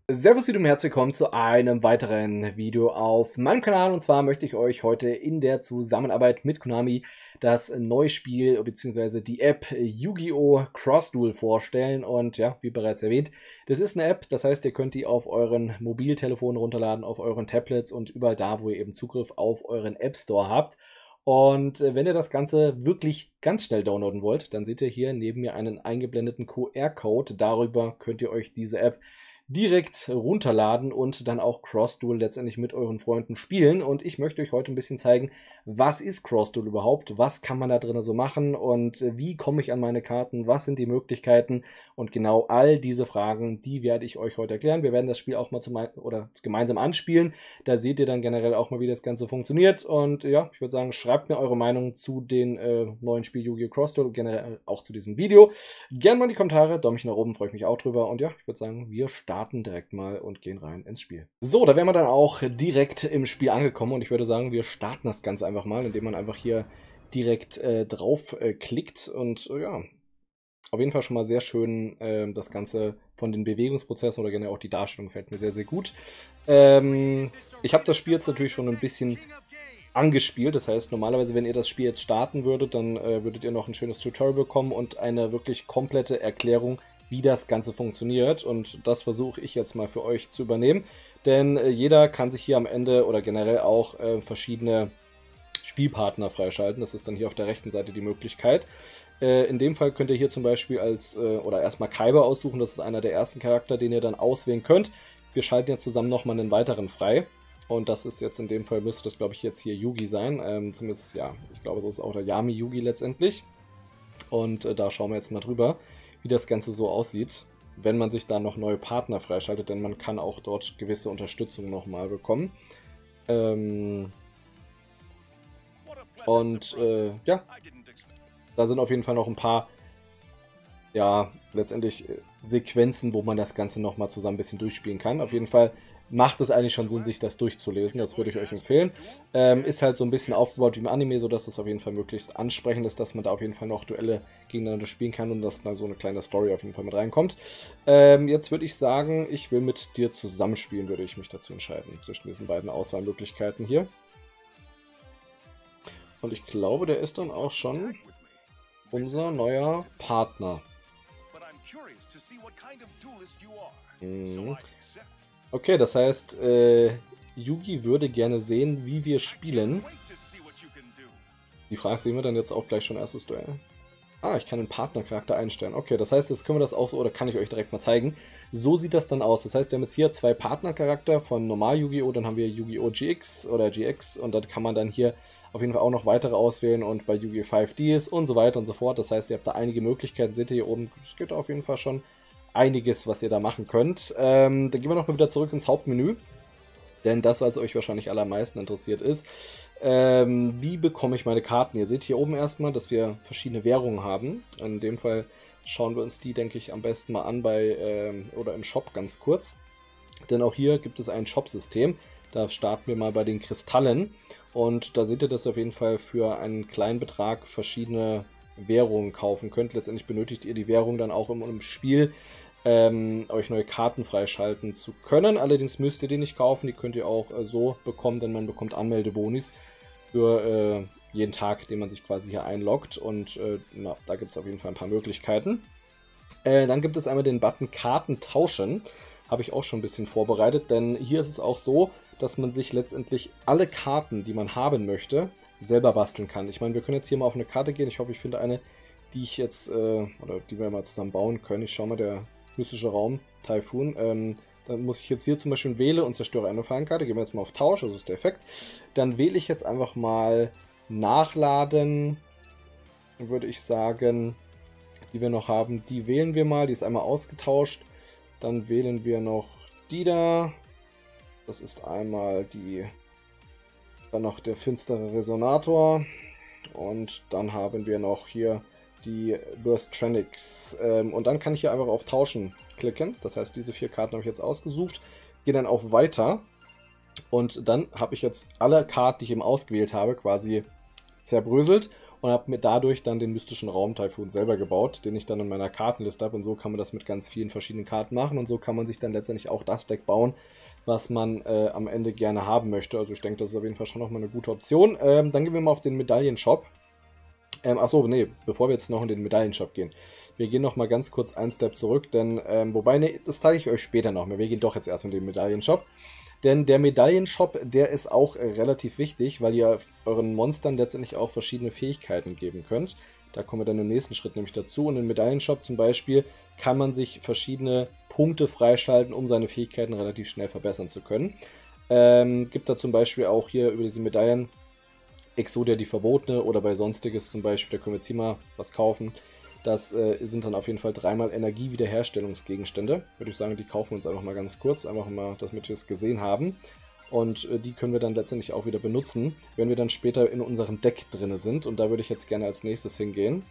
Servus und herzlich willkommen zu einem weiteren Video auf meinem Kanal. Und zwar möchte ich euch heute in der Zusammenarbeit mit Konami das neue Spiel bzw. die App Yu-Gi-Oh! Cross Duel vorstellen. Und ja, wie bereits erwähnt, das ist eine App, das heißt, ihr könnt die auf euren Mobiltelefonen runterladen, auf euren Tablets und überall da, wo ihr eben Zugriff auf euren App Store habt. Und wenn ihr das Ganze wirklich ganz schnell downloaden wollt, dann seht ihr hier neben mir einen eingeblendeten QR-Code. Darüber könnt ihr euch diese App direkt runterladen und dann auch Cross Duel letztendlich mit euren Freunden spielen. Und ich möchte euch heute ein bisschen zeigen, was ist Cross Duel überhaupt, was kann man da drin so machen und wie komme ich an meine Karten, was sind die Möglichkeiten und genau all diese Fragen, die werde ich euch heute erklären. Wir werden das Spiel auch mal gemeinsam anspielen. Da seht ihr dann generell auch mal, wie das Ganze funktioniert. Und ja, ich würde sagen, schreibt mir eure Meinung zu den neuen Spiel Yu-Gi-Oh! Cross Duel, generell auch zu diesem Video. Gerne mal in die Kommentare, Däumchen nach oben, freue ich mich auch drüber. Und ja, ich würde sagen, wir starten direkt mal und gehen rein ins Spiel. So, da wären wir dann auch direkt im Spiel angekommen und ich würde sagen, wir starten das Ganze einfach mal, indem man einfach hier direkt drauf klickt und ja, auf jeden Fall schon mal sehr schön das Ganze von den Bewegungsprozessen oder generell auch die Darstellung gefällt mir sehr, sehr gut. Ich habe das Spiel jetzt natürlich schon ein bisschen angespielt, das heißt normalerweise, wenn ihr das Spiel jetzt starten würdet, dann würdet ihr noch ein schönes Tutorial bekommen und eine wirklich komplette Erklärung, wie das Ganze funktioniert, und das versuche ich jetzt mal für euch zu übernehmen, denn jeder kann sich hier am Ende oder generell auch verschiedene Spielpartner freischalten. Das ist dann hier auf der rechten Seite die Möglichkeit. In dem Fall könnt ihr hier zum Beispiel oder erstmal Kaiba aussuchen, das ist einer der ersten Charakter, den ihr dann auswählen könnt. Wir schalten ja zusammen nochmal einen weiteren frei. Und das ist jetzt in dem Fall, müsste das glaube ich jetzt hier Yugi sein. Zumindest, ja, ich glaube, so ist auch der Yami Yugi letztendlich. Und da schauen wir jetzt mal drüber, wie das Ganze so aussieht, wenn man sich da noch neue Partner freischaltet, denn man kann auch dort gewisse Unterstützung nochmal bekommen. Ja, da sind auf jeden Fall noch ein paar, ja, letztendlich Sequenzen, wo man das Ganze nochmal zusammen ein bisschen durchspielen kann. Auf jeden Fall macht es eigentlich schon Sinn, sich das durchzulesen. Das würde ich euch empfehlen. Ist halt so ein bisschen aufgebaut wie im Anime, sodass es auf jeden Fall möglichst ansprechend ist, dass man da auf jeden Fall noch Duelle gegeneinander spielen kann und dass dann so eine kleine Story auf jeden Fall mit reinkommt. Jetzt würde ich sagen, ich will mit dir zusammenspielen, würde ich mich dazu entscheiden, zwischen diesen beiden Auswahlmöglichkeiten hier. Und ich glaube, der ist dann auch schon unser neuer Partner. Okay, das heißt, Yugi würde gerne sehen, wie wir spielen. Die Frage sehen wir dann jetzt auch gleich schon erstes Duell. Ah, ich kann den Partnercharakter einstellen. Okay, das heißt, jetzt können wir das auch so, oder kann ich euch direkt mal zeigen. So sieht das dann aus. Das heißt, wir haben jetzt hier zwei Partnercharakter von normal Yu-Gi-Oh!, dann haben wir Yu-Gi-Oh! GX oder GX und dann kann man dann hier auf jeden Fall auch noch weitere auswählen und bei Yu-Gi-Oh! 5Ds und so weiter und so fort. Das heißt, ihr habt da einige Möglichkeiten. Seht ihr hier oben, es geht auf jeden Fall schon einiges, was ihr da machen könnt. Dann gehen wir nochmal wieder zurück ins Hauptmenü. Denn das, was euch wahrscheinlich allermeisten interessiert ist, wie bekomme ich meine Karten? Ihr seht hier oben erstmal, dass wir verschiedene Währungen haben. In dem Fall schauen wir uns die, denke ich, am besten mal an oder im Shop ganz kurz. Denn auch hier gibt es ein Shop-System. Da starten wir mal bei den Kristallen. Und da seht ihr, dass ihr auf jeden Fall für einen kleinen Betrag verschiedene Währungen kaufen könnt. Letztendlich benötigt ihr die Währung dann auch im Spiel, euch neue Karten freischalten zu können. Allerdings müsst ihr die nicht kaufen, die könnt ihr auch so bekommen, denn man bekommt Anmeldebonis für jeden Tag, den man sich quasi hier einloggt, und da gibt es auf jeden Fall ein paar Möglichkeiten. Dann gibt es einmal den Button Karten tauschen, habe ich auch schon ein bisschen vorbereitet, denn hier ist es auch so, dass man sich letztendlich alle Karten, die man haben möchte, selber basteln kann. Ich meine, wir können jetzt hier mal auf eine Karte gehen, ich hoffe, ich finde eine, die ich jetzt, oder die wir mal zusammen bauen können. Ich schaue mal, der mystische Raum, Typhoon. Dann muss ich jetzt hier zum Beispiel wähle und zerstöre eine Fallenkarte. Gehen wir jetzt mal auf Tausch, das ist der Effekt. Dann wähle ich jetzt einfach mal Nachladen, würde ich sagen, die wir noch haben. Die wählen wir mal, die ist einmal ausgetauscht. Dann wählen wir noch die da. Das ist einmal dann noch der finstere Resonator. Und dann haben wir noch hier die Burstronics. Und dann kann ich hier einfach auf Tauschen klicken. Das heißt, diese 4 Karten habe ich jetzt ausgesucht. Gehe dann auf Weiter. Und dann habe ich jetzt alle Karten, die ich eben ausgewählt habe, quasi zerbröselt. und habe mir dadurch dann den mystischen Raum-Taifun selber gebaut, den ich dann in meiner Kartenliste habe, und so kann man das mit ganz vielen verschiedenen Karten machen und so kann man sich dann letztendlich auch das Deck bauen, was man am Ende gerne haben möchte. Also ich denke, das ist auf jeden Fall schon nochmal eine gute Option. Dann gehen wir mal auf den Medaillenshop. Achso, nee, bevor wir jetzt noch in den Medaillenshop gehen. Wir gehen noch mal ganz kurz einen Step zurück, denn, wobei, nee, das zeige ich euch später noch mehr. Wir gehen doch jetzt erstmal in den Medaillenshop. Denn der Medaillenshop, der ist auch relativ wichtig, weil ihr euren Monstern letztendlich auch verschiedene Fähigkeiten geben könnt. Da kommen wir dann im nächsten Schritt nämlich dazu. Und im Medaillenshop zum Beispiel kann man sich verschiedene Punkte freischalten, um seine Fähigkeiten relativ schnell verbessern zu können. Gibt da zum Beispiel auch hier über diese Medaillen Exodia die Verbotene oder bei Sonstiges zum Beispiel, da können wir jetzt hier mal was kaufen. Das sind dann auf jeden Fall 3-mal Energiewiederherstellungsgegenstände. Würde ich sagen, die kaufen wir uns einfach mal ganz kurz, einfach mal, damit wir es gesehen haben. Und die können wir dann letztendlich auch wieder benutzen, wenn wir dann später in unserem Deck drin sind. Und da würde ich jetzt gerne als nächstes hingehen.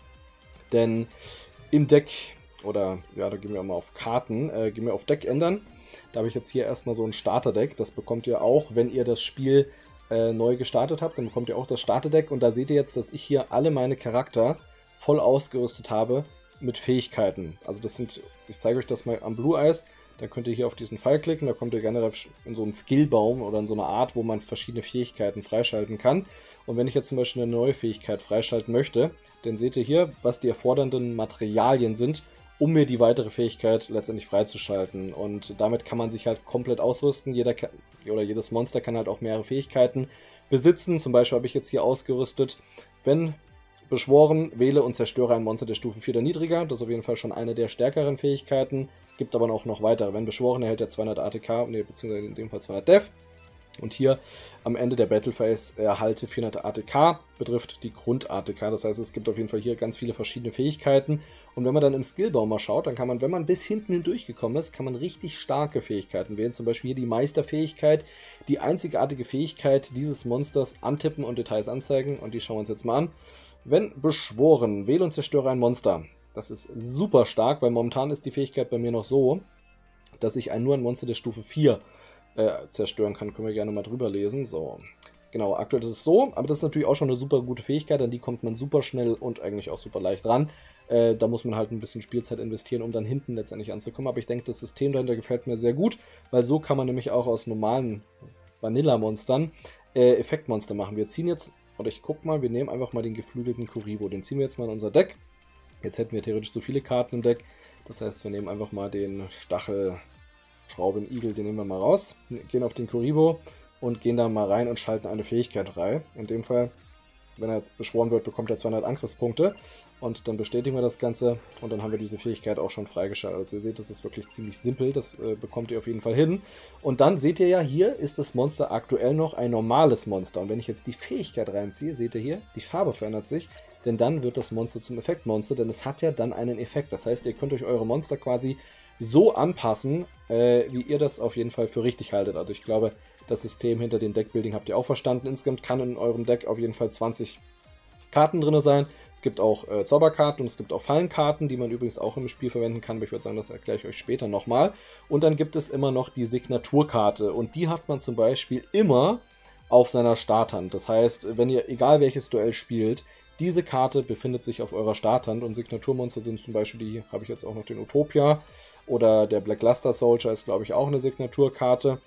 Denn im Deck, oder ja, da gehen wir mal auf Karten, gehen wir auf Deck ändern. Da habe ich jetzt hier erstmal so ein Starterdeck. Das bekommt ihr auch, wenn ihr das Spiel neu gestartet habt, dann bekommt ihr auch das Starterdeck und da seht ihr jetzt, dass ich hier alle meine Charakter voll ausgerüstet habe mit Fähigkeiten. Also das sind, ich zeige euch das mal am Blue Eyes, dann könnt ihr hier auf diesen Pfeil klicken, da kommt ihr generell in so einen Skillbaum oder in so eine Art, wo man verschiedene Fähigkeiten freischalten kann. Und wenn ich jetzt zum Beispiel eine neue Fähigkeit freischalten möchte, dann seht ihr hier, was die erfordernden Materialien sind, um mir die weitere Fähigkeit letztendlich freizuschalten. Und damit kann man sich halt komplett ausrüsten. Jedes Monster kann halt auch mehrere Fähigkeiten besitzen. Zum Beispiel habe ich jetzt hier ausgerüstet, wenn beschworen, wähle und zerstöre ein Monster der Stufe 4 oder niedriger. Das ist auf jeden Fall schon eine der stärkeren Fähigkeiten. Gibt aber auch noch weitere. Wenn beschworen, erhält er 200 ATK, beziehungsweise in dem Fall 200 Def. Und hier am Ende der Battle Phase erhalte 400 ATK, betrifft die Grund-ATK. Das heißt, es gibt auf jeden Fall hier ganz viele verschiedene Fähigkeiten. Und wenn man dann im Skillbaum mal schaut, dann kann man, wenn man bis hinten hindurchgekommen ist, kann man richtig starke Fähigkeiten wählen. Zum Beispiel hier die Meisterfähigkeit, die einzigartige Fähigkeit dieses Monsters antippen und Details anzeigen. Und die schauen wir uns jetzt mal an. Wenn beschworen, wähle und zerstöre ein Monster. Das ist super stark, weil momentan ist die Fähigkeit bei mir noch so, dass ich nur ein Monster der Stufe 4 zerstören kann. Können wir gerne mal drüber lesen. So, genau, aktuell ist es so, aber das ist natürlich auch schon eine super gute Fähigkeit, an die kommt man super schnell und eigentlich auch super leicht ran. Da muss man halt ein bisschen Spielzeit investieren, um dann hinten letztendlich anzukommen. Aber ich denke, das System dahinter gefällt mir sehr gut, weil so kann man nämlich auch aus normalen Vanilla-Monstern Effektmonster machen. Wir ziehen jetzt, oder ich guck mal, wir nehmen einfach mal den geflügelten Kuriboh. Den ziehen wir jetzt mal in unser Deck. Jetzt hätten wir theoretisch so viele Karten im Deck. Das heißt, wir nehmen einfach mal den Stachelschraubenigel, den nehmen wir mal raus, gehen auf den Kuriboh und gehen da mal rein und schalten eine Fähigkeit frei. In dem Fall, wenn er beschworen wird, bekommt er 200 Angriffspunkte und dann bestätigen wir das Ganze und dann haben wir diese Fähigkeit auch schon freigeschaltet. Also ihr seht, das ist wirklich ziemlich simpel, das bekommt ihr auf jeden Fall hin. Und dann seht ihr ja, hier ist das Monster aktuell noch ein normales Monster und wenn ich jetzt die Fähigkeit reinziehe, seht ihr hier, die Farbe verändert sich, denn dann wird das Monster zum Effektmonster, denn es hat ja dann einen Effekt. Das heißt, ihr könnt euch eure Monster quasi so anpassen, wie ihr das auf jeden Fall für richtig haltet. Also ich glaube, das System hinter dem Deckbuilding habt ihr auch verstanden. Insgesamt kann in eurem Deck auf jeden Fall 20 Karten drin sein. Es gibt auch Zauberkarten und es gibt auch Fallenkarten, die man übrigens auch im Spiel verwenden kann. Aber ich würde sagen, das erkläre ich euch später nochmal. Und dann gibt es immer noch die Signaturkarte. Und die hat man zum Beispiel immer auf seiner Starthand. Das heißt, wenn ihr, egal welches Duell spielt, diese Karte befindet sich auf eurer Starthand und Signaturmonster sind zum Beispiel, die habe ich jetzt auch noch den Utopia oder der Black Luster Soldier ist, glaube ich, auch eine Signaturkarte.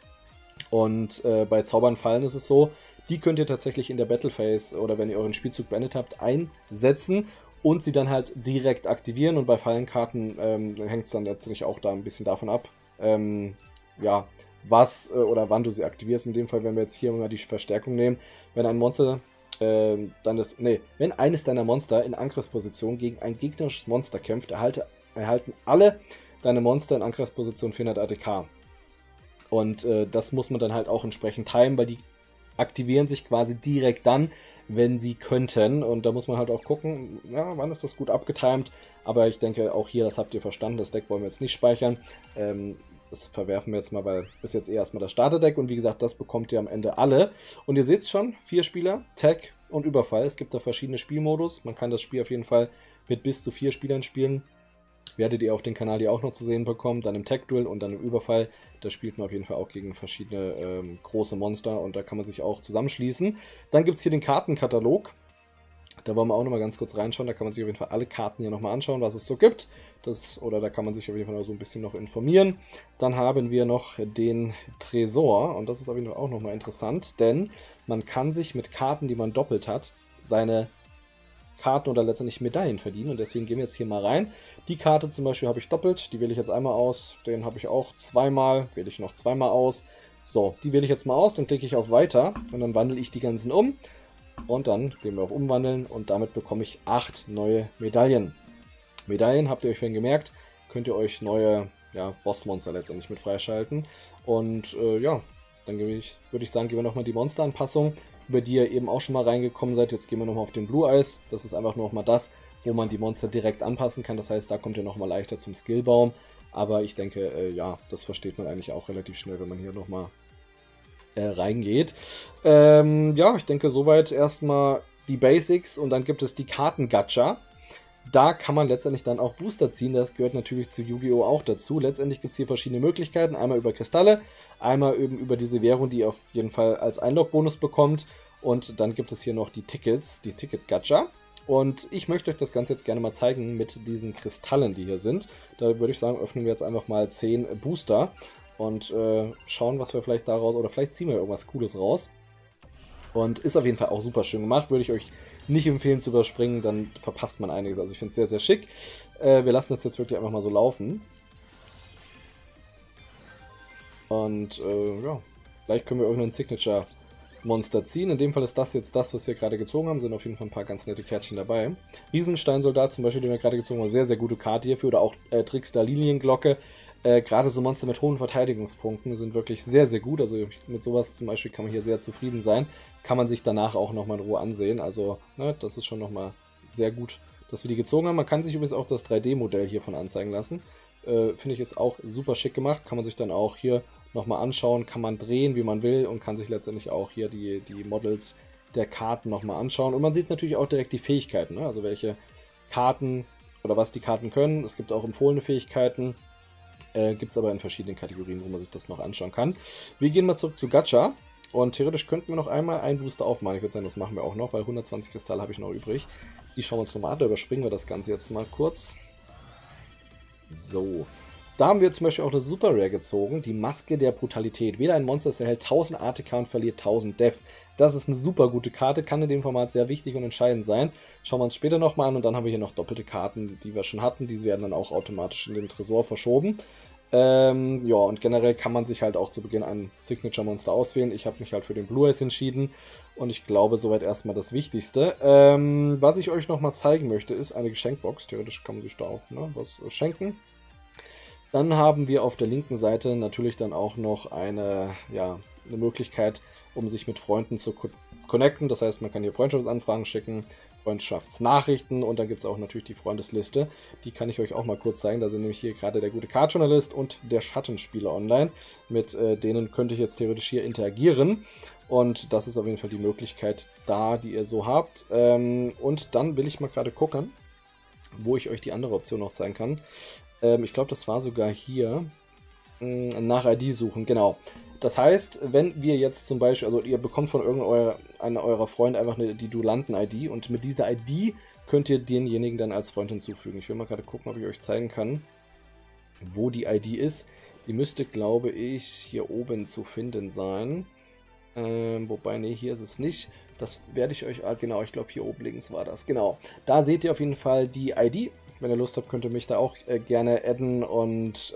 Und bei Zaubern Fallen ist es so, die könnt ihr tatsächlich in der Battle Phase oder wenn ihr euren Spielzug beendet habt, einsetzen und sie dann halt direkt aktivieren. Und bei Fallenkarten hängt es dann letztendlich auch da ein bisschen davon ab, ja, was oder wann du sie aktivierst. In dem Fall, wenn wir jetzt hier mal die Verstärkung nehmen, wenn ein Monster wenn eines deiner Monster in Angriffsposition gegen ein gegnerisches Monster kämpft, erhalten alle deine Monster in Angriffsposition 400 ATK. Und das muss man dann halt auch entsprechend timen, weil die aktivieren sich quasi direkt dann, wenn sie könnten. Und da muss man halt auch gucken, ja, wann ist das gut abgetimt. Aber ich denke, auch hier, das habt ihr verstanden, das Deck wollen wir jetzt nicht speichern. Das verwerfen wir jetzt mal, weil bis jetzt erstmal das Starterdeck und wie gesagt, das bekommt ihr am Ende alle. Und ihr seht es schon, 4 Spieler, Tag und Überfall. Es gibt da verschiedene Spielmodus. Man kann das Spiel auf jeden Fall mit bis zu 4 Spielern spielen. Werdet ihr auf dem Kanal hier auch noch zu sehen bekommen. Dann im Tag-Duel und dann im Überfall. Da spielt man auf jeden Fall auch gegen verschiedene große Monster und da kann man sich auch zusammenschließen. Dann gibt es hier den Kartenkatalog. Da wollen wir auch nochmal ganz kurz reinschauen. Da kann man sich auf jeden Fall alle Karten hier nochmal anschauen, was es so gibt. Oder da kann man sich auf jeden Fall so ein bisschen noch informieren. Dann haben wir noch den Tresor. Und das ist auf jeden Fall auch nochmal interessant, denn man kann sich mit Karten, die man doppelt hat, seine Karten oder letztendlich Medaillen verdienen. Und deswegen gehen wir jetzt hier mal rein. Die Karte zum Beispiel habe ich doppelt. Die wähle ich jetzt einmal aus. Den habe ich auch zweimal. Wähle ich noch zweimal aus. So, die wähle ich jetzt mal aus. Dann klicke ich auf Weiter. Und dann wandle ich die ganzen um. Und dann gehen wir auf Umwandeln und damit bekomme ich 8 neue Medaillen. Medaillen, habt ihr euch vorhin gemerkt, könnt ihr euch neue Bossmonster letztendlich mit freischalten. Und ja, dann würde ich sagen, gehen wir nochmal die Monsteranpassung, über die ihr eben auch schon mal reingekommen seid. Jetzt gehen wir nochmal auf den Blue Eyes. Das ist einfach nochmal das, wo man die Monster direkt anpassen kann. Das heißt, da kommt ihr nochmal leichter zum Skillbaum. Aber ich denke, ja, das versteht man eigentlich auch relativ schnell, wenn man hier nochmal reingeht. Ja, ich denke soweit erstmal die Basics und dann gibt es die Karten-Gacha. Da kann man letztendlich dann auch Booster ziehen, das gehört natürlich zu Yu-Gi-Oh! Auch dazu. Letztendlich gibt es hier verschiedene Möglichkeiten, einmal über Kristalle, einmal eben über diese Währung, die ihr auf jeden Fall als Einlog-Bonus bekommt und dann gibt es hier noch die Tickets, die Ticket-Gacha. Und ich möchte euch das Ganze jetzt gerne mal zeigen mit diesen Kristallen, die hier sind. Da würde ich sagen, öffnen wir jetzt einfach mal 10 Booster. Und schauen, was wir vielleicht daraus, oder vielleicht ziehen wir irgendwas Cooles raus. Und ist auf jeden Fall auch super schön gemacht. Würde ich euch nicht empfehlen zu überspringen, dann verpasst man einiges. Also ich finde es sehr, sehr schick. Wir lassen das jetzt wirklich einfach mal so laufen. Und ja, vielleicht können wir irgendein Signature-Monster ziehen. In dem Fall ist das jetzt das, was wir gerade gezogen haben. Sind auf jeden Fall ein paar ganz nette Kärtchen dabei. Riesensteinsoldat zum Beispiel, den wir gerade gezogen haben. Sehr, sehr gute Karte hierfür. Oder auch Trickster Lilienglocke. Gerade so Monster mit hohen Verteidigungspunkten sind wirklich sehr, sehr gut. Also mit sowas zum Beispiel kann man hier sehr zufrieden sein. Kann man sich danach auch nochmal in Ruhe ansehen. Also ne, das ist schon nochmal sehr gut, dass wir die gezogen haben. Man kann sich übrigens auch das 3D-Modell hiervon anzeigen lassen. Finde ich ist auch super schick gemacht. Kann man sich dann auch hier nochmal anschauen. Kann man drehen, wie man will. Und kann sich letztendlich auch hier die Models der Karten nochmal anschauen. Und man sieht natürlich auch direkt die Fähigkeiten. Ne? Also welche Karten oder was die Karten können. Es gibt auch empfohlene Fähigkeiten. Gibt es aber in verschiedenen Kategorien, wo man sich das noch anschauen kann. Wir gehen mal zurück zu Gacha. Und theoretisch könnten wir noch einmal einen Booster aufmachen. Ich würde sagen, das machen wir auch noch, weil 120 Kristalle habe ich noch übrig. Die schauen wir uns nochmal an. Da überspringen wir das Ganze jetzt mal kurz. So. Da haben wir zum Beispiel auch eine Super Rare gezogen. Die Maske der Brutalität. Weder ein Monster erhält 1000 ATK und verliert 1000 Def. Das ist eine super gute Karte. Kann in dem Format sehr wichtig und entscheidend sein. Schauen wir uns später nochmal an. Und dann haben wir hier noch doppelte Karten, die wir schon hatten. Diese werden dann auch automatisch in den Tresor verschoben. Ja, und generell kann man sich halt auch zu Beginn ein Signature-Monster auswählen. Ich habe mich halt für den Blue Eyes entschieden und ich glaube, soweit erstmal das Wichtigste. Was ich euch nochmal zeigen möchte, ist eine Geschenkbox. Theoretisch kann man sich da auch was schenken. Dann haben wir auf der linken Seite natürlich dann auch noch eine Möglichkeit, um sich mit Freunden zu connecten. Das heißt, man kann hier Freundschaftsanfragen schicken, Freundschaftsnachrichten und dann gibt es auch natürlich die Freundesliste. Die kann ich euch auch mal kurz zeigen. Da sind nämlich hier gerade der gute Card-Journalist und der Schattenspieler online. Mit denen könnte ich jetzt theoretisch hier interagieren. Und das ist auf jeden Fall die Möglichkeit da, die ihr so habt. Und dann will ich mal gerade gucken, wo ich euch die andere Option noch zeigen kann. Ich glaube, das war sogar hier. Nach ID suchen, genau. Das heißt, wenn wir jetzt zum Beispiel, also ihr bekommt von irgendeiner eurer Freunde einfach die Duellanten-ID und mit dieser ID könnt ihr denjenigen dann als Freund hinzufügen. Ich will mal gerade gucken, ob ich euch zeigen kann, wo die ID ist. Die müsste, glaube ich, hier oben zu finden sein. Wobei, nee, hier ist es nicht. Das werde ich euch, genau, ich glaube hier oben links war das. Genau, da seht ihr auf jeden Fall die ID. Wenn ihr Lust habt, könnt ihr mich da auch gerne adden und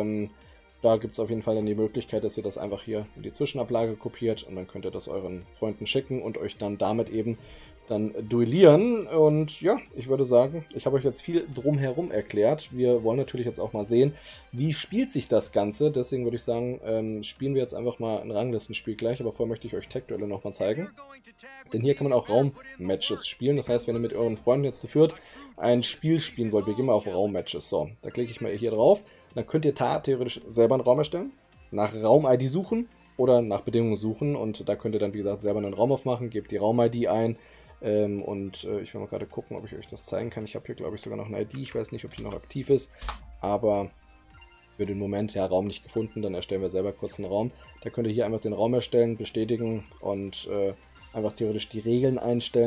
da gibt es auf jeden Fall dann die Möglichkeit, dass ihr das einfach hier in die Zwischenablage kopiert und dann könnt ihr das euren Freunden schicken und euch dann damit eben dann duellieren. Und ja, ich würde sagen, ich habe euch jetzt viel drumherum erklärt. Wir wollen natürlich jetzt auch mal sehen, wie spielt sich das Ganze. Deswegen würde ich sagen, spielen wir jetzt einfach mal ein Ranglistenspiel gleich. Aber vorher möchte ich euch Tag-Duelle nochmal zeigen. Denn hier kann man auch Raummatches spielen. Das heißt, wenn ihr mit euren Freunden jetzt zu viert ein Spiel spielen wollt, wir gehen mal auf Raummatches. So, da klicke ich mal hier drauf. Dann könnt ihr theoretisch selber einen Raum erstellen, nach Raum-ID suchen oder nach Bedingungen suchen. Und da könnt ihr dann, wie gesagt, selber einen Raum aufmachen, gebt die Raum-ID ein. Ich will mal gerade gucken, ob ich euch das zeigen kann. Ich habe hier, glaube ich, sogar noch eine ID. Ich weiß nicht, ob die noch aktiv ist. Aber für den Moment, ja, Raum nicht gefunden. Dann erstellen wir selber kurz einen Raum. Da könnt ihr hier einfach den Raum erstellen, bestätigen und einfach theoretisch die Regeln einstellen.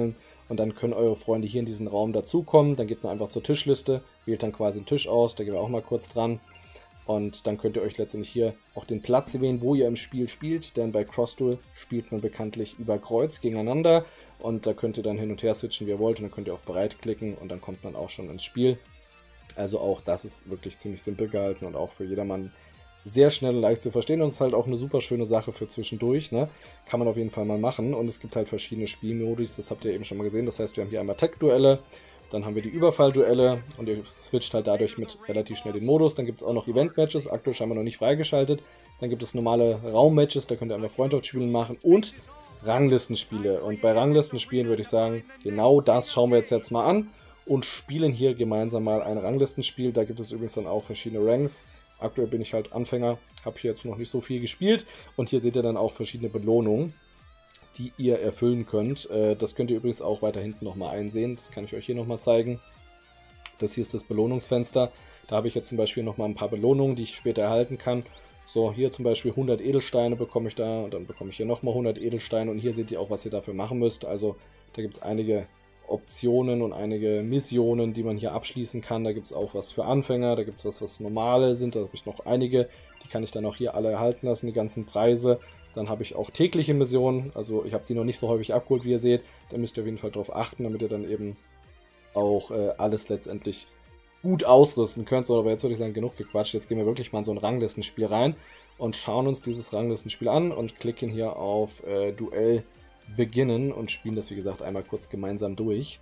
und dann können eure Freunde hier in diesen Raum dazukommen. Dann geht man einfach zur Tischliste, wählt dann quasi einen Tisch aus, da gehen wir auch mal kurz dran. Und dann könnt ihr euch letztendlich hier auch den Platz wählen, wo ihr im Spiel spielt, denn bei Cross-Duel spielt man bekanntlich über Kreuz gegeneinander und da könnt ihr dann hin und her switchen, wie ihr wollt, und dann könnt ihr auf Bereit klicken und dann kommt man auch schon ins Spiel. Also auch das ist wirklich ziemlich simpel gehalten und auch für jedermann sehr schnell und leicht zu verstehen und ist halt auch eine super schöne Sache für zwischendurch, ne? Kann man auf jeden Fall mal machen und es gibt halt verschiedene Spielmodis, das habt ihr eben schon mal gesehen, das heißt, wir haben hier einmal Tech-Duelle, dann haben wir die Überfall-Duelle und ihr switcht halt dadurch mit relativ schnell den Modus. Dann gibt es auch noch Event-Matches, aktuell scheinbar noch nicht freigeschaltet. Dann gibt es normale Raum-Matches, da könnt ihr einfach Freundschaftsspiele machen und Ranglistenspiele. Und bei Ranglistenspielen würde ich sagen, genau das schauen wir jetzt mal an und spielen hier gemeinsam mal ein Ranglistenspiel. Da gibt es übrigens dann auch verschiedene Ranks. Aktuell bin ich halt Anfänger, habe hier jetzt noch nicht so viel gespielt und hier seht ihr dann auch verschiedene Belohnungen, die ihr erfüllen könnt. Das könnt ihr übrigens auch weiter hinten nochmal einsehen. Das kann ich euch hier nochmal zeigen. Das hier ist das Belohnungsfenster. Da habe ich jetzt zum Beispiel nochmal ein paar Belohnungen, die ich später erhalten kann. So, hier zum Beispiel 100 Edelsteine bekomme ich da. Und dann bekomme ich hier nochmal 100 Edelsteine. Und hier seht ihr auch, was ihr dafür machen müsst. Also da gibt es einige Optionen und einige Missionen, die man hier abschließen kann. Da gibt es auch was für Anfänger. Da gibt es was normale sind. Da habe ich noch einige. Die kann ich dann auch hier alle erhalten lassen, die ganzen Preise. Dann habe ich auch tägliche Missionen, also ich habe die noch nicht so häufig abgeholt, wie ihr seht. Da müsst ihr auf jeden Fall drauf achten, damit ihr dann eben auch alles letztendlich gut ausrüsten könnt. So, aber jetzt würde ich sagen, genug gequatscht. Jetzt gehen wir wirklich mal in so ein Ranglistenspiel rein und schauen uns dieses Ranglistenspiel an und klicken hier auf Duell beginnen und spielen das, wie gesagt, einmal kurz gemeinsam durch.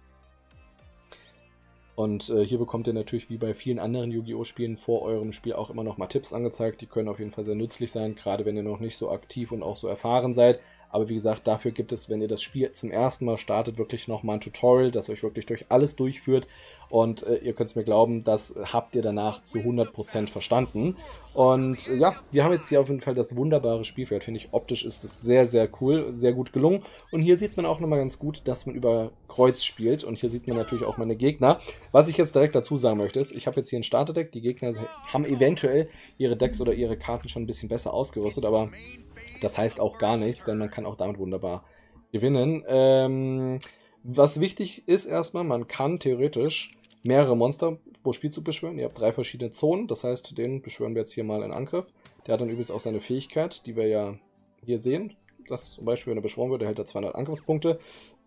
Und hier bekommt ihr natürlich wie bei vielen anderen Yu-Gi-Oh! Spielen vor eurem Spiel auch immer noch mal Tipps angezeigt. Die können auf jeden Fall sehr nützlich sein, gerade wenn ihr noch nicht so aktiv und auch so erfahren seid. Aber wie gesagt, dafür gibt es, wenn ihr das Spiel zum ersten Mal startet, wirklich nochmal ein Tutorial, das euch wirklich durch alles durchführt. Und ihr könnt es mir glauben, das habt ihr danach zu 100% verstanden. Und ja, wir haben jetzt hier auf jeden Fall das wunderbare Spielfeld, finde ich. Optisch ist es sehr, sehr cool, sehr gut gelungen. Und hier sieht man auch nochmal ganz gut, dass man über Kreuz spielt. Und hier sieht man natürlich auch meine Gegner. Was ich jetzt direkt dazu sagen möchte, ist, ich habe jetzt hier ein Starterdeck. Die Gegner haben eventuell ihre Decks oder ihre Karten schon ein bisschen besser ausgerüstet, aber das heißt auch gar nichts, denn man kann auch damit wunderbar gewinnen. Was wichtig ist erstmal, man kann theoretisch mehrere Monster pro Spielzug beschwören. Ihr habt 3 verschiedene Zonen, das heißt, den beschwören wir jetzt hier mal in Angriff. Der hat dann übrigens auch seine Fähigkeit, die wir ja hier sehen. Das zum Beispiel, wenn er beschworen wird, erhält er 200 Angriffspunkte.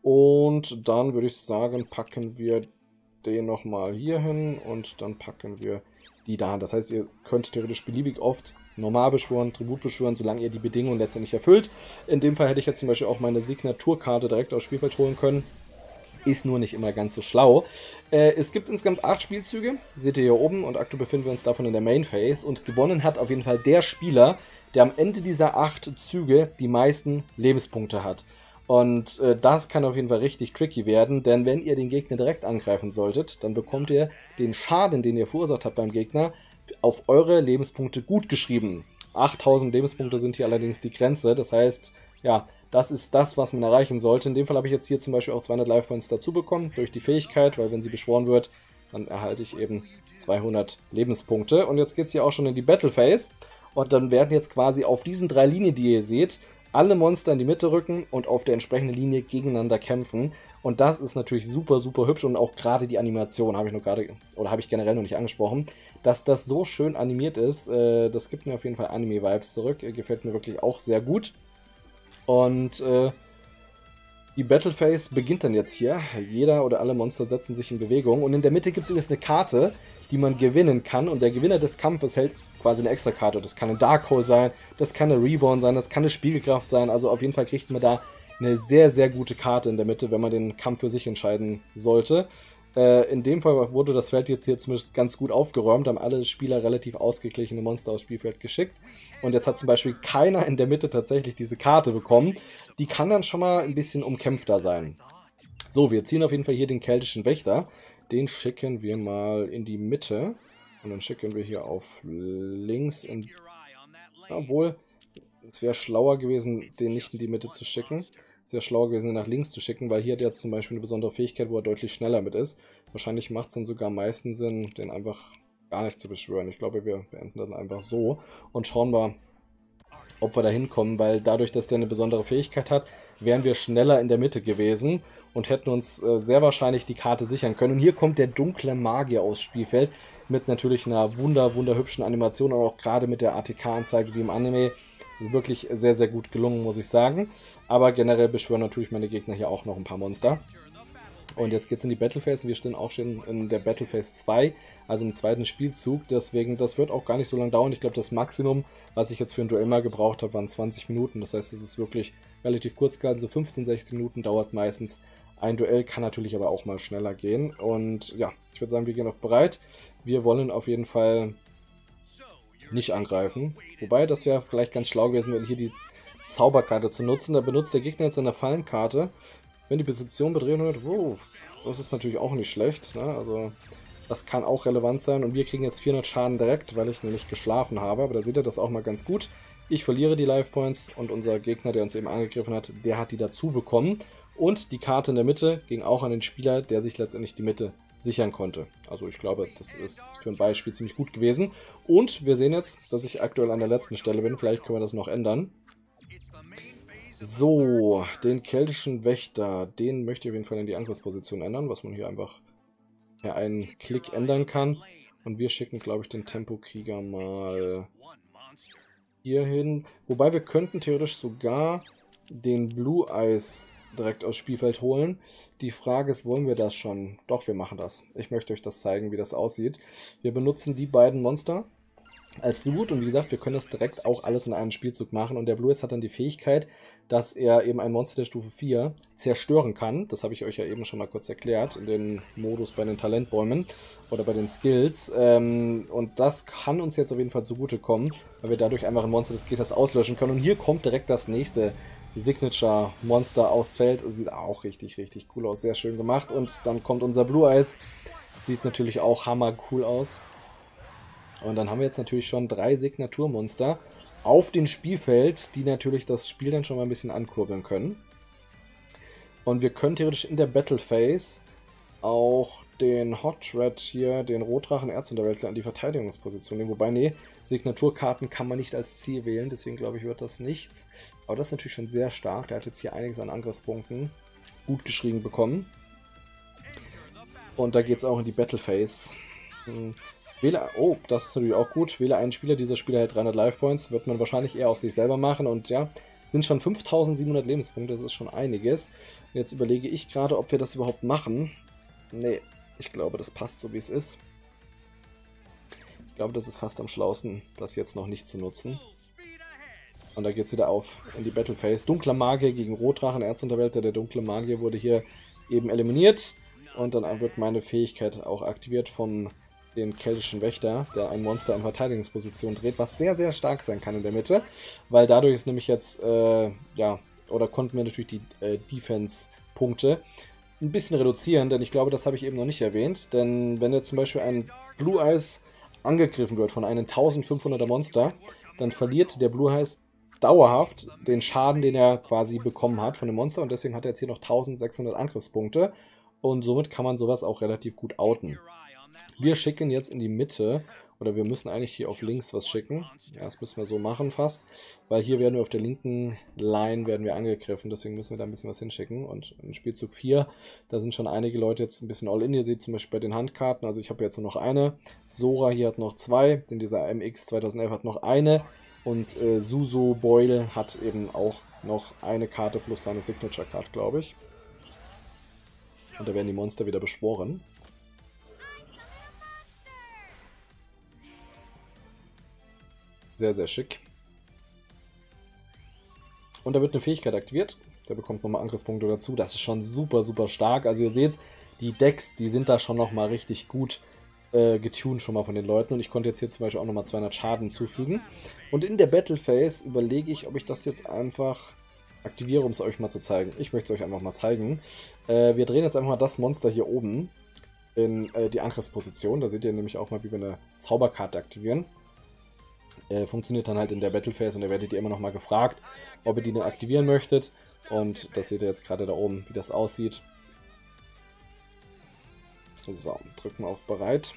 Und dann würde ich sagen, packen wir den nochmal hier hin und dann packen wir die da. Das heißt, ihr könnt theoretisch beliebig oft normal beschworen, Tribut beschworen, solange ihr die Bedingungen letztendlich erfüllt. In dem Fall hätte ich jetzt zum Beispiel auch meine Signaturkarte direkt aufs Spielfeld holen können. Ist nur nicht immer ganz so schlau. Es gibt insgesamt 8 Spielzüge, seht ihr hier oben, und aktuell befinden wir uns davon in der Main Phase. Und gewonnen hat auf jeden Fall der Spieler, der am Ende dieser 8 Züge die meisten Lebenspunkte hat. Und das kann auf jeden Fall richtig tricky werden, denn wenn ihr den Gegner direkt angreifen solltet, dann bekommt ihr den Schaden, den ihr verursacht habt beim Gegner, auf eure Lebenspunkte gut geschrieben. 8000 Lebenspunkte sind hier allerdings die Grenze, das heißt, ja, das ist das, was man erreichen sollte. In dem Fall habe ich jetzt hier zum Beispiel auch 200 Life Points dazu bekommen, durch die Fähigkeit, weil wenn sie beschworen wird, dann erhalte ich eben 200 Lebenspunkte. Und jetzt geht es hier auch schon in die Battle Phase. Und dann werden jetzt quasi auf diesen 3 Linien, die ihr seht, alle Monster in die Mitte rücken und auf der entsprechenden Linie gegeneinander kämpfen. Und das ist natürlich super, super hübsch und auch gerade die Animation habe ich noch gerade, oder habe ich generell noch nicht angesprochen, dass das so schön animiert ist. Das gibt mir auf jeden Fall Anime-Vibes zurück. Gefällt mir wirklich auch sehr gut. Und die Battle Phase beginnt dann jetzt hier. Jeder oder alle Monster setzen sich in Bewegung. Und in der Mitte gibt es übrigens eine Karte, die man gewinnen kann. Und der Gewinner des Kampfes hält quasi eine extra Karte. Das kann ein Darkhold sein, das kann eine Reborn sein, das kann eine Spiegelkraft sein. Also auf jeden Fall kriegt man da eine sehr, sehr gute Karte in der Mitte, wenn man den Kampf für sich entscheiden sollte. In dem Fall wurde das Feld jetzt hier zumindest ganz gut aufgeräumt, haben alle Spieler relativ ausgeglichene Monster aufs Spielfeld geschickt. Und jetzt hat zum Beispiel keiner in der Mitte tatsächlich diese Karte bekommen. Die kann dann schon mal ein bisschen umkämpfter sein. So, wir ziehen auf jeden Fall hier den keltischen Wächter. Den schicken wir mal in die Mitte. Und dann schicken wir hier auf links. Obwohl, es wäre schlauer gewesen, den nicht in die Mitte zu schicken. Es wäre schlauer gewesen, den nach links zu schicken, weil hier hat er zum Beispiel eine besondere Fähigkeit, wo er deutlich schneller mit ist. Wahrscheinlich macht es dann sogar am meisten Sinn, den einfach gar nicht zu beschwören. Ich glaube, wir beenden dann einfach so und schauen mal, ob wir da hinkommen, weil dadurch, dass der eine besondere Fähigkeit hat, wären wir schneller in der Mitte gewesen und hätten uns sehr wahrscheinlich die Karte sichern können. Und hier kommt der dunkle Magier aufs Spielfeld mit natürlich einer wunderhübschen Animation, aber auch gerade mit der ATK-Anzeige wie im Anime. Wirklich sehr, sehr gut gelungen, muss ich sagen. Aber generell beschwören natürlich meine Gegner hier auch noch ein paar Monster. Und jetzt geht es in die Battle Phase und wir stehen auch schon in der Battle Phase 2, also im zweiten Spielzug. Deswegen, das wird auch gar nicht so lange dauern. Ich glaube, das Maximum, was ich jetzt für ein Duell mal gebraucht habe, waren 20 Minuten. Das heißt, es ist wirklich relativ kurz gehalten. So 15, 16 Minuten dauert meistens ein Duell, kann natürlich aber auch mal schneller gehen. Und ja, ich würde sagen, wir gehen auf bereit. Wir wollen auf jeden Fall nicht angreifen. Wobei, das wäre vielleicht ganz schlau gewesen, wenn hier die Zauberkarte zu nutzen. Da benutzt der Gegner jetzt eine Fallenkarte. Wenn die Position bedrehen wird, das ist natürlich auch nicht schlecht. Ne? Also das kann auch relevant sein. Und wir kriegen jetzt 400 Schaden direkt, weil ich nämlich geschlafen habe. Aber da seht ihr das auch mal ganz gut. Ich verliere die Life Points und unser Gegner, der uns eben angegriffen hat, der hat die dazu bekommen. Und die Karte in der Mitte ging auch an den Spieler, der sich letztendlich die Mitte sichern konnte. Also ich glaube, das ist für ein Beispiel ziemlich gut gewesen. Und wir sehen jetzt, dass ich aktuell an der letzten Stelle bin. Vielleicht können wir das noch ändern. So, den keltischen Wächter, den möchte ich auf jeden Fall in die Angriffsposition ändern, was man hier einfach per einen Klick ändern kann. Und wir schicken, glaube ich, den Tempokrieger mal hier hin. Wobei wir könnten theoretisch sogar den Blue Eyes direkt aufs Spielfeld holen. Die Frage ist, wollen wir das schon? Doch, wir machen das. Ich möchte euch das zeigen, wie das aussieht. Wir benutzen die beiden Monster als Tribut und wie gesagt, wir können das direkt auch alles in einem Spielzug machen und der Blue Eyes hat dann die Fähigkeit, dass er eben ein Monster der Stufe 4 zerstören kann. Das habe ich euch ja eben schon mal kurz erklärt, in den Modus bei den Talentbäumen oder bei den Skills. Und das kann uns jetzt auf jeden Fall zugutekommen, weil wir dadurch einfach ein Monster des Gegners auslöschen können. Und hier kommt direkt das nächste Signature-Monster aufs Feld. Sieht auch richtig, richtig cool aus. Sehr schön gemacht. Und dann kommt unser Blue Eyes. Sieht natürlich auch hammer cool aus. Und dann haben wir jetzt natürlich schon 3 Signaturmonster auf dem Spielfeld, die natürlich das Spiel dann schon mal ein bisschen ankurbeln können. Und wir können theoretisch in der Battle Phase auch den Hot Red hier, den Rotdrachen Erzunterweltler, an die Verteidigungsposition nehmen. Wobei, nee, Signaturkarten kann man nicht als Ziel wählen, deswegen glaube ich, wird das nichts. Aber das ist natürlich schon sehr stark. Der hat jetzt hier einiges an Angriffspunkten gut geschrieben bekommen. Und da geht es auch in die Battle Phase. Wähle, oh, das ist natürlich auch gut. Wähle einen Spieler, dieser Spieler hält 300 Life Points. Wird man wahrscheinlich eher auf sich selber machen. Und ja, sind schon 5700 Lebenspunkte. Das ist schon einiges. Jetzt überlege ich gerade, ob wir das überhaupt machen. Nee, ich glaube, das passt so, wie es ist. Ich glaube, das ist fast am schlausten, das jetzt noch nicht zu nutzen. Und da geht es wieder auf in die Battle Phase. Dunkler Magier gegen Rotdrachen Erzunterweltler. Der dunkle Magier wurde hier eben eliminiert. Und dann wird meine Fähigkeit auch aktiviert vom den keltischen Wächter, der ein Monster in Verteidigungsposition dreht, was sehr, sehr stark sein kann in der Mitte, weil dadurch ist nämlich jetzt, ja, oder konnten wir natürlich die Defense-Punkte ein bisschen reduzieren, denn ich glaube, das habe ich eben noch nicht erwähnt, denn wenn jetzt zum Beispiel ein Blue Eyes angegriffen wird von einem 1500er Monster, dann verliert der Blue Eyes dauerhaft den Schaden, den er quasi bekommen hat von dem Monster und deswegen hat er jetzt hier noch 1600 Angriffspunkte und somit kann man sowas auch relativ gut outen. Wir schicken jetzt in die Mitte, oder wir müssen eigentlich hier auf links was schicken. Ja, das müssen wir so machen fast, weil hier werden wir auf der linken Line werden wir angegriffen, deswegen müssen wir da ein bisschen was hinschicken. Und in Spielzug 4, da sind schon einige Leute jetzt ein bisschen all-in. Ihr seht zum Beispiel bei den Handkarten, also ich habe jetzt nur noch eine. Sora hier hat noch 2, denn dieser MX 2011 hat noch eine. Und Suso Boyle hat eben auch noch eine Karte plus seine Signature Card, glaube ich. Und da werden die Monster wieder beschworen. Sehr, sehr schick. Und da wird eine Fähigkeit aktiviert. Der bekommt nochmal Angriffspunkte dazu. Das ist schon super, super stark. Also ihr seht, die Decks, die sind da schon nochmal richtig gut getuned schon mal von den Leuten. Und ich konnte jetzt hier zum Beispiel auch nochmal 200 Schaden zufügen. Und in der Battle Phase überlege ich, ob ich das jetzt einfach aktiviere, um es euch mal zu zeigen. Ich möchte es euch einfach mal zeigen. Wir drehen jetzt einfach mal das Monster hier oben in die Angriffsposition. Da seht ihr nämlich auch mal, wie wir eine Zauberkarte aktivieren. Funktioniert dann halt in der Battle Phase und da werdet ihr immer noch mal gefragt, ob ihr die denn aktivieren möchtet. Und das seht ihr jetzt gerade da oben, wie das aussieht. So, drücken wir auf bereit.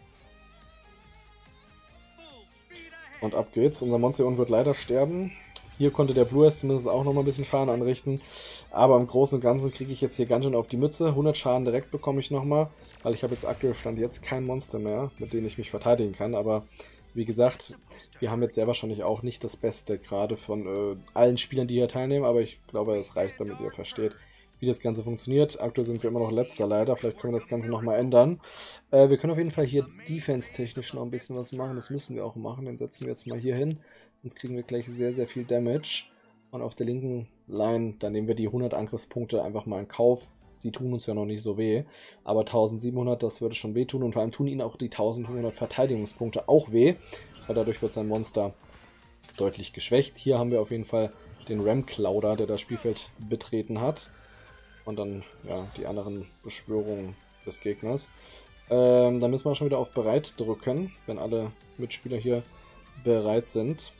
Und ab geht's. Unser Monster wird leider sterben. Hier konnte der Blue Eyes zumindest auch nochmal ein bisschen Schaden anrichten. Aber im Großen und Ganzen kriege ich jetzt hier ganz schön auf die Mütze. 100 Schaden direkt bekomme ich nochmal, weil ich habe jetzt aktuell Stand jetzt kein Monster mehr, mit dem ich mich verteidigen kann. Aber wie gesagt, wir haben jetzt sehr wahrscheinlich auch nicht das Beste, gerade von allen Spielern, die hier teilnehmen. Aber ich glaube, es reicht, damit ihr versteht, wie das Ganze funktioniert. Aktuell sind wir immer noch letzter leider. Vielleicht können wir das Ganze nochmal ändern. Wir können auf jeden Fall hier defense-technisch noch ein bisschen was machen. Das müssen wir auch machen. Den setzen wir jetzt mal hier hin. Sonst kriegen wir gleich sehr, sehr viel Damage. Und auf der linken Line, da nehmen wir die 100 Angriffspunkte einfach mal in Kauf. Die tun uns ja noch nicht so weh. Aber 1700, das würde schon wehtun. Und vor allem tun ihnen auch die 1500 Verteidigungspunkte auch weh. Weil dadurch wird sein Monster deutlich geschwächt. Hier haben wir auf jeden Fall den Ram-Clouder, der das Spielfeld betreten hat. Und dann, ja, die anderen Beschwörungen des Gegners. Dann müssen wir schon wieder auf Bereit drücken, wenn alle Mitspieler hier bereit sind.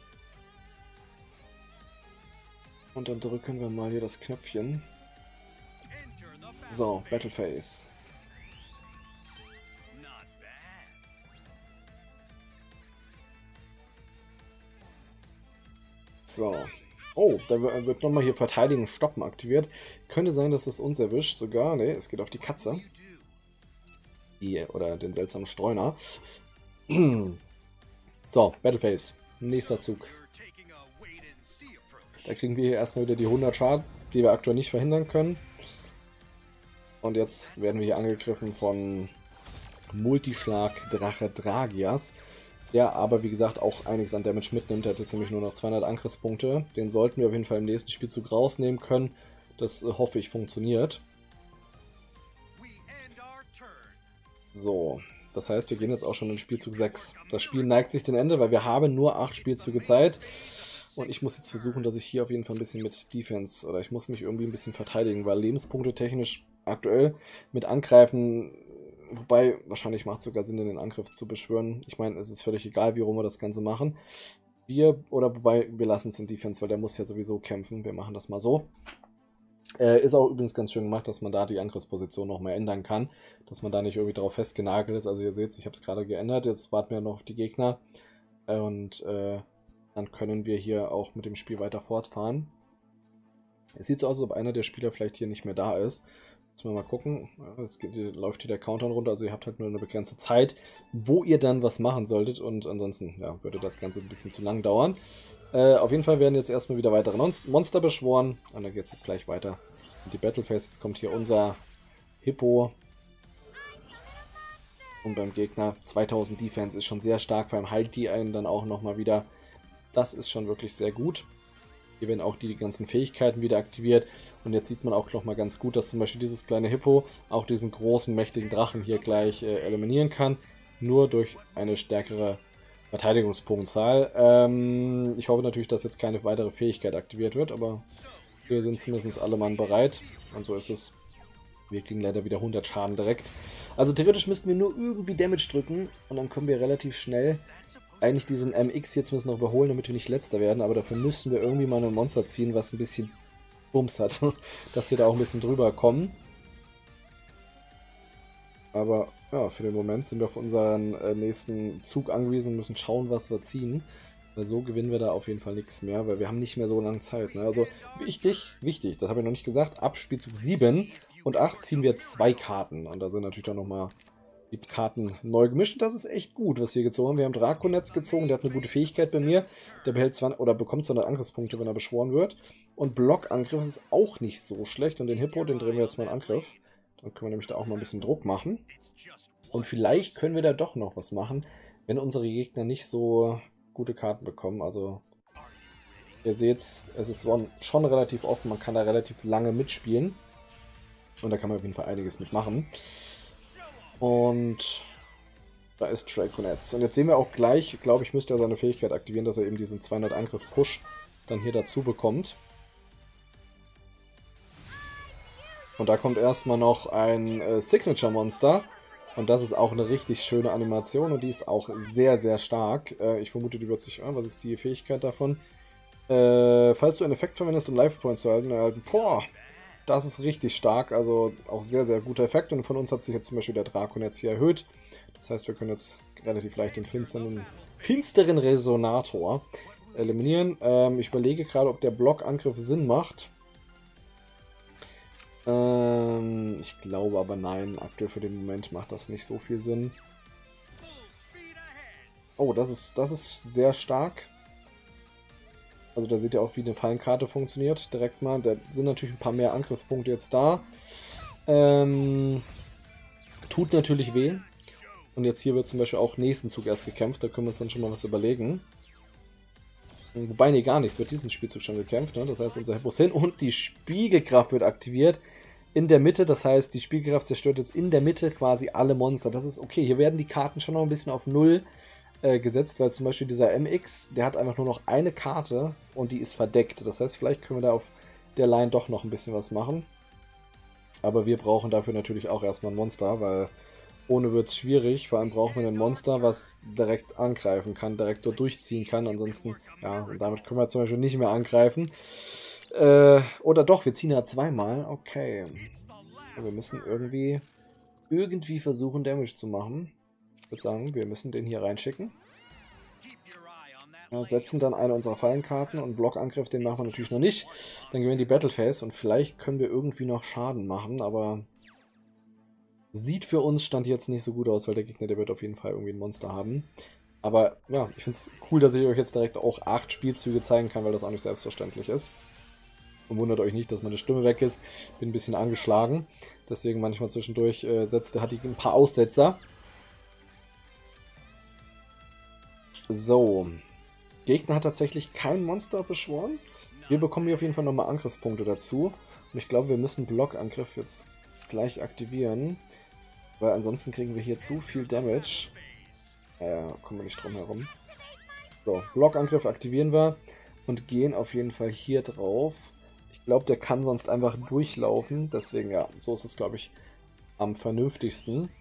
Und dann drücken wir mal hier das Knöpfchen. So, Battle Phase. So. Oh, da wird nochmal hier Verteidigen Stoppen aktiviert. Könnte sein, dass es uns erwischt sogar. Ne, es geht auf die Katze. Oder den seltsamen Streuner. So, Battle Phase. Nächster Zug. Da kriegen wir hier erstmal wieder die 100 Schaden, die wir aktuell nicht verhindern können. Und jetzt werden wir hier angegriffen von Multischlag Drache Dragias. Der aber, wie gesagt, auch einiges an Damage mitnimmt. Er hat jetzt nämlich nur noch 200 Angriffspunkte. Den sollten wir auf jeden Fall im nächsten Spielzug rausnehmen können. Das hoffe ich funktioniert. So, das heißt, wir gehen jetzt auch schon in Spielzug 6. Das Spiel neigt sich dem Ende, weil wir haben nur 8 Spielzüge Zeit. Und ich muss jetzt versuchen, dass ich hier auf jeden Fall ein bisschen mit Defense, oder ich muss mich irgendwie ein bisschen verteidigen, weil Lebenspunkte technisch aktuell mit Angreifen, wobei wahrscheinlich macht es sogar Sinn, den Angriff zu beschwören. Ich meine, es ist völlig egal, wie rum wir das Ganze machen. Wobei wir lassen es in Defense, weil der muss ja sowieso kämpfen. Wir machen das mal so. Ist auch übrigens ganz schön gemacht, dass man da die Angriffsposition noch mal ändern kann. Dass man da nicht irgendwie drauf festgenagelt ist. Also ihr seht, ich habe es gerade geändert. Jetzt warten wir noch auf die Gegner. Und dann können wir hier auch mit dem Spiel weiter fortfahren. Es sieht so aus, als ob einer der Spieler vielleicht hier nicht mehr da ist. Müssen wir mal gucken. Es läuft hier der Countdown runter, also ihr habt halt nur eine begrenzte Zeit, wo ihr dann was machen solltet. Und ansonsten ja, würde das Ganze ein bisschen zu lang dauern. Auf jeden Fall werden jetzt erstmal wieder weitere Monster beschworen. Und dann geht es jetzt gleich weiter in die Battle Phase. Jetzt kommt hier unser Hippo. Und beim Gegner 2000 Defense ist schon sehr stark. Vor allem heilt die einen dann auch nochmal wieder. Das ist schon wirklich sehr gut. Hier werden auch die ganzen Fähigkeiten wieder aktiviert. Und jetzt sieht man auch nochmal ganz gut, dass zum Beispiel dieses kleine Hippo auch diesen großen, mächtigen Drachen hier gleich eliminieren kann. Nur durch eine stärkere Verteidigungspunktzahl. Ich hoffe natürlich, dass jetzt keine weitere Fähigkeit aktiviert wird, aber wir sind zumindest alle Mann bereit. Und so ist es. Wir kriegen leider wieder 100 Schaden direkt. Also theoretisch müssten wir nur irgendwie Damage drücken und dann können wir relativ schnell eigentlich diesen MX jetzt müssen noch überholen, damit wir nicht letzter werden, aber dafür müssen wir irgendwie mal ein Monster ziehen, was ein bisschen Bums hat, dass wir da auch ein bisschen drüber kommen. Aber ja, für den Moment sind wir auf unseren nächsten Zug angewiesen und müssen schauen, was wir ziehen. Weil so gewinnen wir da auf jeden Fall nichts mehr, weil wir haben nicht mehr so lange Zeit. Ne? Also wichtig, das habe ich noch nicht gesagt, ab Spielzug 7 und 8 ziehen wir 2 Karten. Und da sind natürlich dann nochmal die Karten neu gemischt. Das ist echt gut, was wir gezogen haben. Wir haben Draconetz gezogen, der hat eine gute Fähigkeit bei mir. Der behält bekommt 200 Angriffspunkte, wenn er beschworen wird. Und Blockangriff ist auch nicht so schlecht. Und den Hippo, den drehen wir jetzt mal in Angriff. Dann können wir nämlich da auch mal ein bisschen Druck machen. Und vielleicht können wir da doch noch was machen, wenn unsere Gegner nicht so gute Karten bekommen. Also ihr seht, es ist schon relativ offen. Man kann da relativ lange mitspielen. Und da kann man auf jeden Fall einiges mitmachen. Und da ist Draconetz. Und jetzt sehen wir auch gleich, glaube ich, müsste er seine Fähigkeit aktivieren, dass er eben diesen 200 Angriffs-Push dann hier dazu bekommt. Und da kommt erstmal noch ein Signature-Monster. Und das ist auch eine richtig schöne Animation und die ist auch sehr, sehr stark. Ich vermute, die wird sich... was ist die Fähigkeit davon? Falls du einen Effekt verwendest, um Life-Points zu erhalten... Boah! Das ist richtig stark, also auch sehr, sehr guter Effekt. Und von uns hat sich jetzt zum Beispiel der Draconetz hier erhöht. Das heißt, wir können jetzt relativ leicht den finsteren Resonator eliminieren. Ich überlege gerade, ob der Blockangriff Sinn macht. Ich glaube aber nein. Aktuell für den Moment macht das nicht so viel Sinn. Oh, das ist sehr stark. Also da seht ihr auch, wie eine Fallenkarte funktioniert. Direkt mal. Da sind natürlich ein paar mehr Angriffspunkte jetzt da. Tut natürlich weh. Und jetzt hier wird zum Beispiel auch nächsten Zug erst gekämpft. Da können wir uns dann schon mal was überlegen. Wobei, nee, gar nichts. Wird diesen Spielzug schon gekämpft. Ne? Das heißt, unser Hippos hin und die Spiegelkraft wird aktiviert. In der Mitte, das heißt, die Spiegelkraft zerstört jetzt in der Mitte quasi alle Monster. Das ist okay. Hier werden die Karten schon noch ein bisschen auf 0 gesetzt, weil zum Beispiel dieser MX, der hat einfach nur noch eine Karte und die ist verdeckt. Das heißt, vielleicht können wir da auf der Line doch noch ein bisschen was machen. Aber wir brauchen dafür natürlich auch erstmal ein Monster, weil ohne wird es schwierig. Vor allem brauchen wir ein Monster, was direkt angreifen kann, direkt dort durchziehen kann. Ansonsten, ja, und damit können wir zum Beispiel nicht mehr angreifen. Oder doch, wir ziehen ja zweimal. Okay. Wir müssen irgendwie versuchen, Damage zu machen. Ich würde sagen, wir müssen den hier reinschicken. Ja, setzen dann eine unserer Fallenkarten und Blockangriff, den machen wir natürlich noch nicht. Dann gewinnen die Battle Phase und vielleicht können wir irgendwie noch Schaden machen, aber sieht für uns Stand jetzt nicht so gut aus, weil der Gegner, der wird auf jeden Fall irgendwie ein Monster haben. Aber ja, ich finde es cool, dass ich euch jetzt direkt auch 8 Spielzüge zeigen kann, weil das auch nicht selbstverständlich ist. Und wundert euch nicht, dass meine Stimme weg ist. Bin ein bisschen angeschlagen. Deswegen manchmal zwischendurch hat die ein paar Aussetzer. So. Gegner hat tatsächlich kein Monster beschworen. Wir bekommen hier auf jeden Fall nochmal Angriffspunkte dazu. Und ich glaube, wir müssen Blockangriff jetzt gleich aktivieren. Weil ansonsten kriegen wir hier zu viel Damage. Kommen wir nicht drum herum. So, Blockangriff aktivieren wir. Und gehen auf jeden Fall hier drauf. Ich glaube, der kann sonst einfach durchlaufen. Deswegen, ja, so ist es, glaube ich, am vernünftigsten.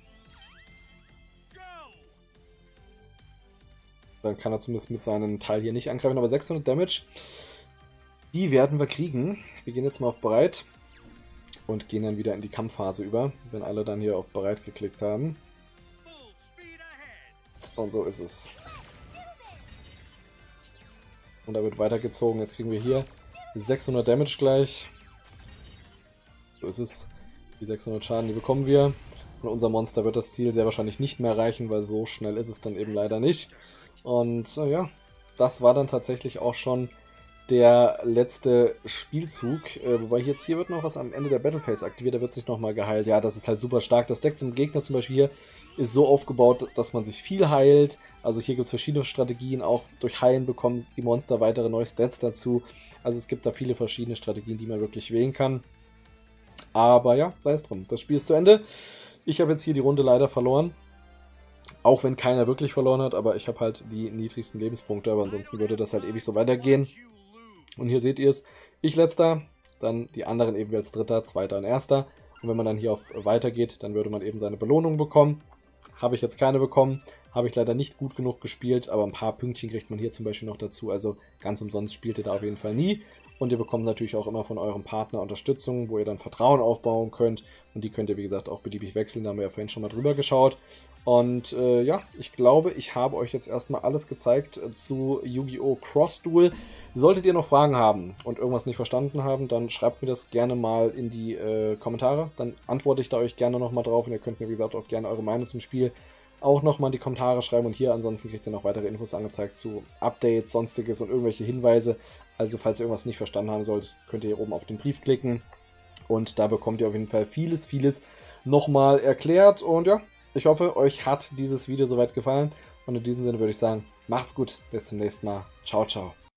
Dann kann er zumindest mit seinem Teil hier nicht angreifen. Aber 600 Damage, die werden wir kriegen. Wir gehen jetzt mal auf Bereit. Und gehen dann wieder in die Kampfphase über, wenn alle dann hier auf Bereit geklickt haben. Und so ist es. Und da wird weitergezogen. Jetzt kriegen wir hier 600 Damage gleich. So ist es. Die 600 Schaden, die bekommen wir. Und unser Monster wird das Ziel sehr wahrscheinlich nicht mehr erreichen, weil so schnell ist es dann eben leider nicht. Und ja, das war dann tatsächlich auch schon der letzte Spielzug. Wobei jetzt hier wird noch was am Ende der Battle Phase aktiviert, da wird sich nochmal geheilt. Ja, das ist halt super stark. Das Deck zum Gegner zum Beispiel hier ist so aufgebaut, dass man sich viel heilt. Also hier gibt es verschiedene Strategien. Auch durch Heilen bekommen die Monster weitere neue Stats dazu. Also es gibt da viele verschiedene Strategien, die man wirklich wählen kann. Aber ja, sei es drum. Das Spiel ist zu Ende. Ich habe jetzt hier die Runde leider verloren. Auch wenn keiner wirklich verloren hat, aber ich habe halt die niedrigsten Lebenspunkte. Aber ansonsten würde das halt ewig so weitergehen. Und hier seht ihr es, ich letzter, dann die anderen eben als dritter, zweiter und erster. Und wenn man dann hier auf weiter geht, dann würde man eben seine Belohnung bekommen. Habe ich jetzt keine bekommen, habe ich leider nicht gut genug gespielt, aber ein paar Pünktchen kriegt man hier zum Beispiel noch dazu. Also ganz umsonst spielt ihr da auf jeden Fall nie. Und ihr bekommt natürlich auch immer von eurem Partner Unterstützung, wo ihr dann Vertrauen aufbauen könnt. Und die könnt ihr, wie gesagt, auch beliebig wechseln. Da haben wir ja vorhin schon mal drüber geschaut. Und ja, ich glaube, ich habe euch jetzt erstmal alles gezeigt zu Yu-Gi-Oh! Cross Duel. Solltet ihr noch Fragen haben und irgendwas nicht verstanden haben, dann schreibt mir das gerne mal in die Kommentare. Dann antworte ich da euch gerne nochmal drauf. Und ihr könnt mir, wie gesagt, auch gerne eure Meinung zum Spiel auch nochmal in die Kommentare schreiben. Und hier ansonsten kriegt ihr noch weitere Infos angezeigt zu Updates, Sonstiges und irgendwelche Hinweise. Also falls ihr irgendwas nicht verstanden haben sollt, könnt ihr hier oben auf den Brief klicken. Und da bekommt ihr auf jeden Fall vieles nochmal erklärt. Und ja, ich hoffe, euch hat dieses Video soweit gefallen. Und in diesem Sinne würde ich sagen, macht's gut, bis zum nächsten Mal. Ciao, ciao.